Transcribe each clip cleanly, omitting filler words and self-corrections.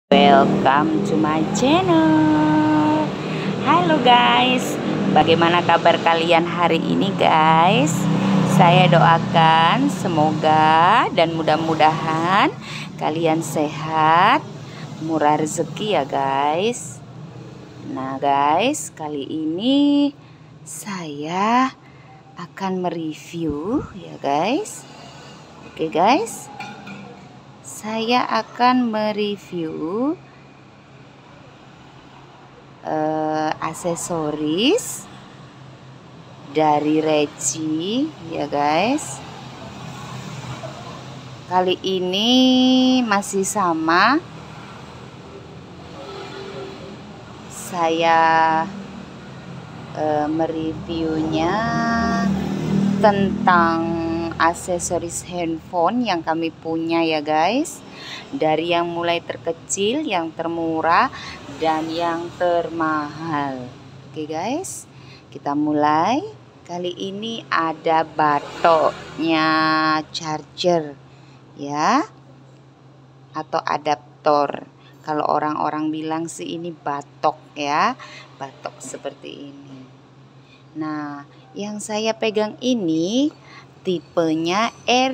Welcome to my channel. Halo guys, bagaimana kabar kalian hari ini guys? Saya doakan semoga dan mudah-mudahan kalian sehat, murah rezeki ya guys. Nah guys, kali ini saya akan mereview ya guys. Oke guys, saya akan mereview aksesoris dari Reci ya guys. Kali ini masih sama, saya mereviewnya tentang aksesoris handphone yang kami punya ya guys, dari yang mulai terkecil, yang termurah, dan yang termahal. Oke guys, kita mulai. Kali ini ada batoknya charger ya, atau adaptor. Kalau orang-orang bilang sih ini batok ya, batok seperti ini. Nah, yang saya pegang ini tipenya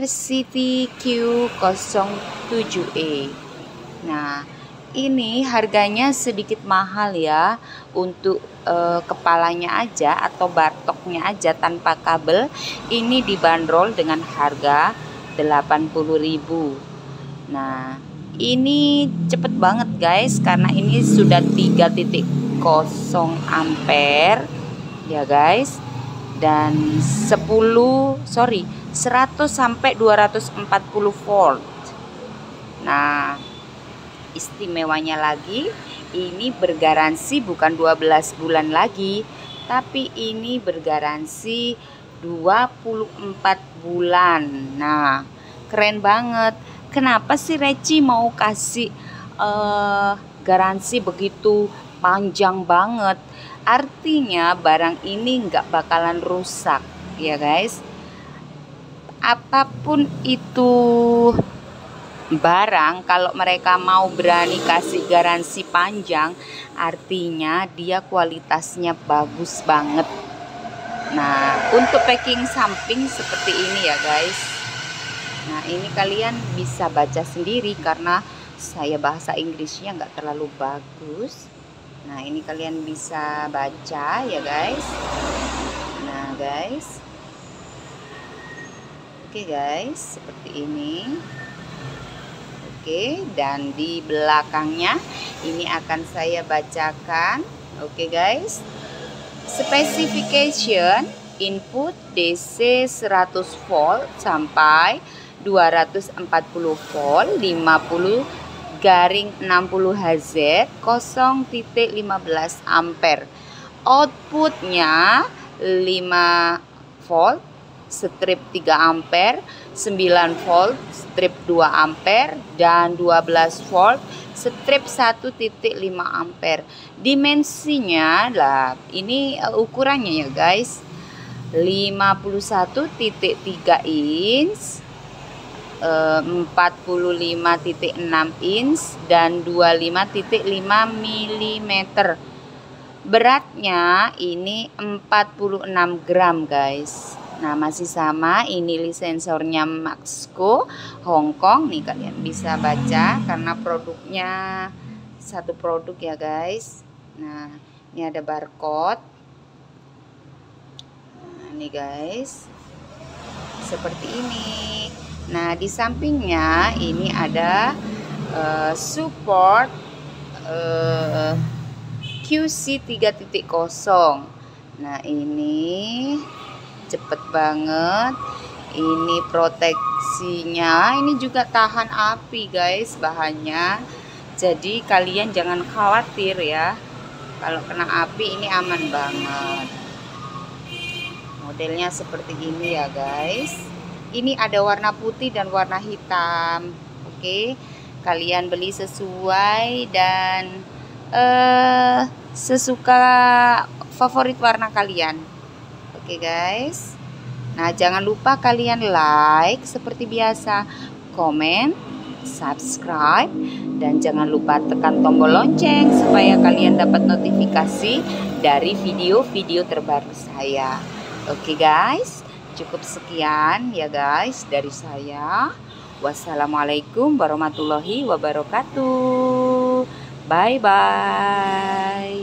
RCTQ07E. Nah, ini harganya sedikit mahal ya. Untuk kepalanya aja atau batoknya aja tanpa kabel, ini dibanderol dengan harga 80.000. Nah, ini cepet banget guys, karena ini sudah 3.0 ampere ya guys, dan 100 sampai 240 volt. Nah, istimewanya lagi, ini bergaransi bukan 12 bulan lagi, tapi ini bergaransi 24 bulan. Nah, keren banget. Kenapa sih Reci mau kasih garansi begitu panjang banget? Artinya barang ini nggak bakalan rusak ya guys. Apapun itu barang, kalau mereka mau berani kasih garansi panjang, artinya dia kualitasnya bagus banget. Nah, untuk packing samping seperti ini ya guys. Nah, ini kalian bisa baca sendiri karena saya bahasa Inggrisnya nggak terlalu bagus. Nah, ini kalian bisa baca ya guys. Nah guys, oke guys, seperti ini. Oke, dan di belakangnya ini akan saya bacakan. Oke guys, specification input DC 100 volt sampai 240 volt 50/60 Hz 0.15 ampere. Outputnya 5 volt strip 3 ampere, 9 volt strip 2 ampere, dan 12 volt strip 1.5 ampere. Dimensinya lah, ini ukurannya ya guys, 51.3 inch, 45.6 inch, dan 25.5 mm. Beratnya ini 46 gram guys. Nah, masih sama, ini lisensornya Maxco Hong Kong. Nih kalian bisa baca karena produknya satu produk ya guys. Nah, ini ada barcode. Nah, ini guys, seperti ini. Nah, di sampingnya ini ada support QC 3.0. Nah, ini cepet banget. Ini proteksinya, ini juga tahan api guys bahannya. Jadi kalian jangan khawatir ya, kalau kena api ini aman banget. Modelnya seperti ini ya guys. Ini ada warna putih dan warna hitam. Oke, kalian beli sesuai dan sesuka favorit warna kalian. Oke guys. Nah, jangan lupa kalian like seperti biasa, komen, subscribe, dan jangan lupa tekan tombol lonceng supaya kalian dapat notifikasi dari video-video terbaru saya. Oke guys, cukup sekian ya guys dari saya. Wassalamualaikum warahmatullahi wabarakatuh. Bye bye.